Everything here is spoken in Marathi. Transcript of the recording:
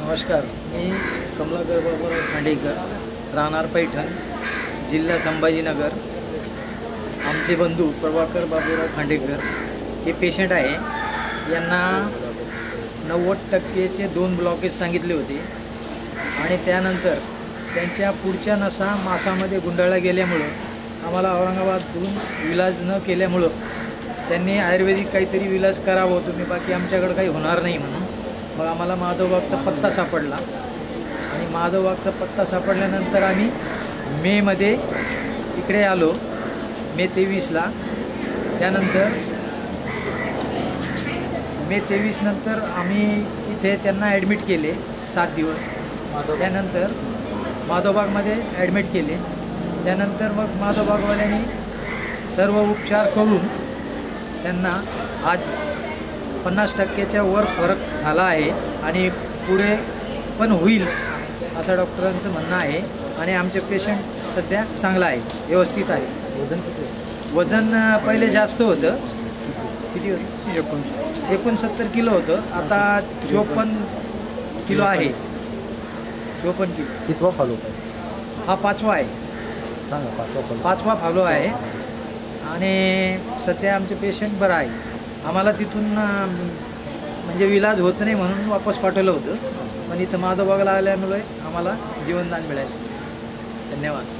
नमस्कार, मी कमलाकर बाबूराव खांडेकर, राहणार पैठण, जिल्हा संभाजीनगर. आमचे बंधू प्रभाकर बाबूराव खांडेकर हे पेशंट आहे. यांना 90%चे 2 ब्लॉकेज सांगितले होते आणि त्यानंतर त्यांच्या पुढच्या नसा मासामध्ये गुंडाळल्या गेल्यामुळं आम्हाला औरंगाबादहून विलाज न केल्यामुळं त्यांनी आयुर्वेदिक काहीतरी विलाज करावं तुम्ही, बाकी आमच्याकडे काही होणार नाही म्हणून. मग आम्हाला माधवबागचा पत्ता सापडला आणि माधवबागचा पत्ता सापडल्यानंतर आम्ही मेमध्ये इकडे आलो, मे 23ला. त्यानंतर मे 23 नंतर आम्ही इथे त्यांना ॲडमिट केले 7 दिवस. त्यानंतर माधवबागमध्ये ॲडमिट केले. त्यानंतर मग माधवबागवाल्यांनी सर्व उपचार करून त्यांना आज 50%च्या वर फरक झाला आहे आणि पुढे पण होईल असं डॉक्टरांचं म्हणणं आहे. आणि आमचे पेशंट सध्या चांगला आहे, व्यवस्थित आहे. वजन किती? वजन पहिले जास्त होतं. किती होतं? 69 किलो होतं. आता 54 किलो आहे. 54 किलो. कितवा फॉलो? हा 5वा आहे. सांगा. 5वा फॉलो आहे. आणि सध्या आमचे पेशंट बरं आहे. आम्हाला तिथून म्हणजे विलाज होत नाही म्हणून वापस पाठवलं होतं, पण इथं माधवबागला आल्यामुळे आम्हाला जीवनदान मिळालं. धन्यवाद.